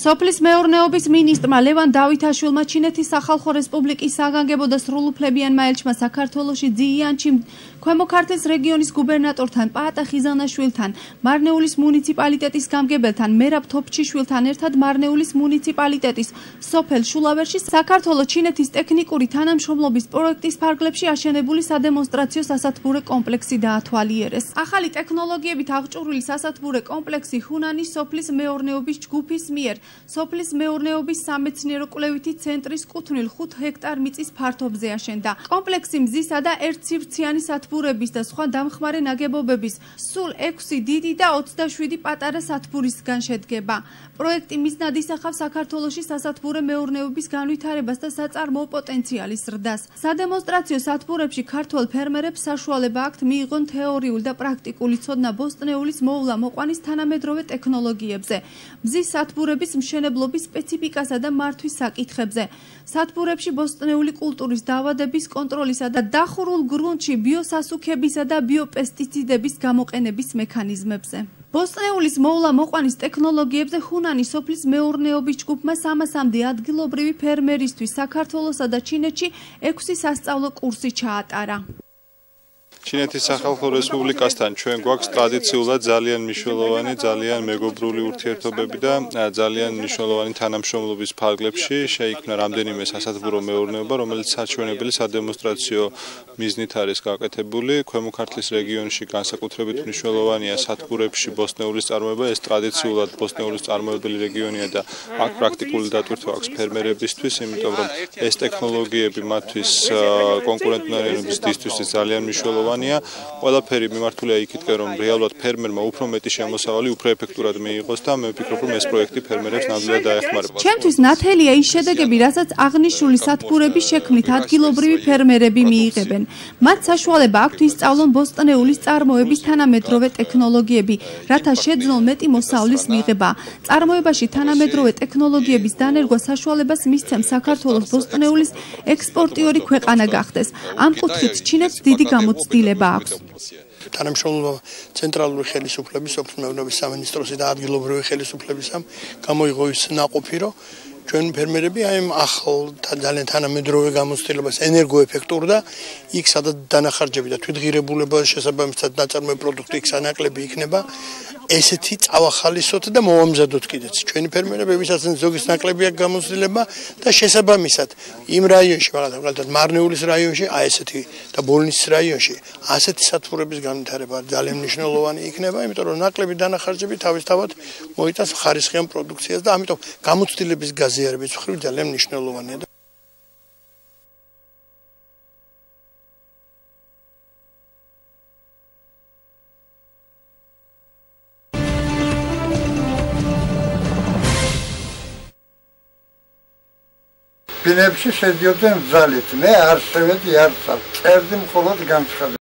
სოფლის მეურნეობის მინისტრმა ლევან დავითაშვილმა ჩინეთის სახალხო რესპუბლიკის საგანგებო და სრულუფლებიანმა ელჩმა საქართველოში ძიიანში ქვემო ქართლის რეგიონის გუბერნატორთან პაატა ხიზანაშვილთან, მარნეულის მუნიციპალიტეტის გამგებელთან მერაბ თოფჩიშვილთან ერთად მარნეულის მუნიციპალიტეტის სოფელ შულავერში საქართველო-ჩინეთის ტექნიკური თანამშრომლობის პროექტის ფარგლებში აშენებული სადემონსტრაციო სასათბურე კომპლექსი დაათვალიერეს. ახალი ტექნოლოგიებით აღჭურვილი სასათბურე კომპლექსი ჰუნანის სოფლის მეურნეობის ჯგუფის მიერ სოფლის მეურნეობის სამეცნიერო-კვლევითი ცენტრის კუთვნილ 5 ჰექტარ მიწის ფართობზე აშენდა. კომპლექსი მზისა და ერთციფრციანი სათბურების და სხვა დამხმარე ნაგებობების სულ 6 დიდი და 27 პატარა სათბურისგან შედგება. პროექტი მიზნად ისახავს საქართველოში სასათბურე მეურნეობის განვითარებას და საწარმოო პოტენციალის ზრდას. სადემონსტრაციო სათბურებში ქართველ ფერმერებს საშუალება აქვთ მიიღონ თეორიული და პრაქტიკული ცოდნა ბოსტნეულის მოვლა-მოყვანის თანამედროვე ტექნოლოგიებზე, მზის სათბურების მშენებლობის სპეციფიკასა და მართვის საკითხებზე, სათბურებში ბოსტნეული კულტურის დაავადების კონტროლისა და დახურულ გრუნტში ბიოსასუქებისა და ბიოპესტიციდების გამოყენების მექანიზმებზე. ბოსტნეულის მოვლა-მოყვანის ტექნოლოგიებზე ჰუნანის სოფლის მეურნეობის ჯგუფმა 300-მდე ადგილობრივი ფერმერისთვის საქართველოსა და ჩინეთში 6 სასწავლო კურსი ჩაატარა. ჩინეთის სახალხო რესპუბლიკასთან ჩვენ გვაქვს ტრადიციულად ძალიან მნიშვნელოვანი, ძალიან მეგობრული ურთიერთობები და ძალიან მნიშვნელოვანი თანამშრომლობის ფარგლებში შეიქმნა რამდენიმე სასათბურო მეურნეობა, რომელიც საჩვენებელი სადემონსტრაციო მიზნით არის გაკეთებული. ქვემო ქართლის რეგიონში განსაკუთრებით მნიშვნელოვანია სათბურებში ბოსტნეულის წარმოება, ეს ტრადიციულად ბოსტნეულის წარმოებელი რეგიონია და აქ პრაქტიკული დატვირთვა აქვს ფერმერებისთვის, იმიტომ რომ ეს ტექნოლოგიები მათთვის კონკურენტუნარიანობის დისტრიბუციის ძალიან მნიშვნელოვანია. ყველაფერი მიმართულია იქითკენ, რომ რეალურად ფერმერმა უფრო მეტი შემოსავალი, უფრო ეფექტურად მიიღოს და მე ვფიქრობ, რომ ეს პროექტი ფერმერებს ნამდვილად დაეხმარება. ჩემთვის ნათელია ის შედეგები, რასაც აღნიშნული სათბურების შექმნით ადგილობრივი ფერმერები მიიღებენ. მათ საშუალება აქვთ ისწავლონ ბოსტნეულის წარმოების თანამედროვე ტექნოლოგიები, რათა შეძლონ მეტი მოსავლის მიღება. წარმოებაში თანამედროვე ტექნოლოგიების დანერგვა საშუალებას მისცემს საქართველოს ბოსტნეულის ექსპორტიორი ქვეყანა გახდეს. ამ კუთხით ჩინეთს დიდი გამოცდილება აქვს. თანამშრომლობა ცენტრალური ხელისუფლების, სოფლის მეურნეობის სამინისტროსა და ადგილობრივი ხელისუფლებისამ გამოიღო ის ნაყოფი, რომ ჩვენ ფერმერები აი ახალ ძალიან თანამედროვე გამოცდილებას ენერგოეფექტურ და იქ სადაც დანახარჯები და თვითღირებულება შესაბამისად ნაწარმოები პროდუქტი იქ სანაკლები იქნება ესეთი წავახალისოთ და მოვამზადოთ კიდეც. ჩვენი ფერმერები ვისაც ზოგის ნაკლები აქვს გამოცდილება და შესაბამისად იმ რაიონში, მაგალითად მარნეულის რაიონში, აი ესეთი და ბოლნისის რაიონში ასეთი სათბურების განვითარება ძალიან მნიშვნელოვანი იქნება, იმიტომ რომ ნაკლები დანახარჯები თავისთავად მოიტანს ხარისხიან პროდუქციას და ამიტომ გამოცდილების გაზიარების მხრივ ძალიან მნიშვნელოვანია. ბინებში შედიოდნენ ძალით, მე არ შევედი არც წერდი მხოლოდ განცხადებას.